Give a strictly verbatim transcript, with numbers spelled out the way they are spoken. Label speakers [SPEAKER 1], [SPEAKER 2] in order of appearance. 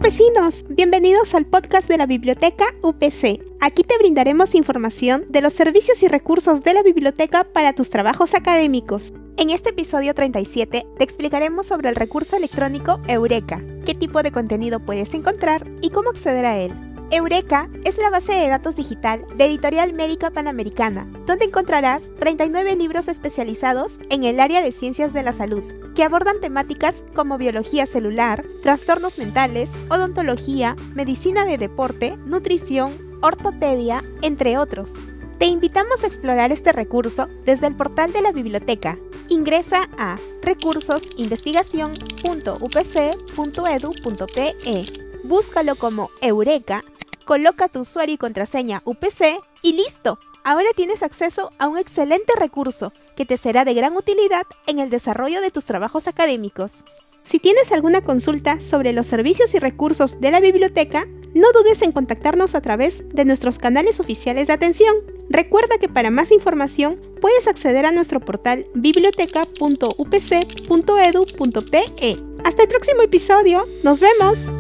[SPEAKER 1] vecinos, bienvenidos al podcast de la Biblioteca U P C. Aquí te brindaremos información de los servicios y recursos de la biblioteca para tus trabajos académicos. En este episodio treinta y siete te explicaremos sobre el recurso electrónico Eureka, qué tipo de contenido puedes encontrar y cómo acceder a él. Eureka es la base de datos digital de Editorial Médica Panamericana, donde encontrarás treinta y nueve libros especializados en el área de ciencias de la salud, que abordan temáticas como biología celular, trastornos mentales, odontología, medicina de deporte, nutrición, ortopedia, entre otros. Te invitamos a explorar este recurso desde el portal de la biblioteca. Ingresa a recursos investigación punto u p c punto e d u punto p e. Búscalo como Eureka, coloca tu usuario y contraseña U P C y ¡listo! Ahora tienes acceso a un excelente recurso que te será de gran utilidad en el desarrollo de tus trabajos académicos. Si tienes alguna consulta sobre los servicios y recursos de la biblioteca, no dudes en contactarnos a través de nuestros canales oficiales de atención. Recuerda que para más información puedes acceder a nuestro portal biblioteca punto u p c punto e d u punto p e. ¡Hasta el próximo episodio! ¡Nos vemos!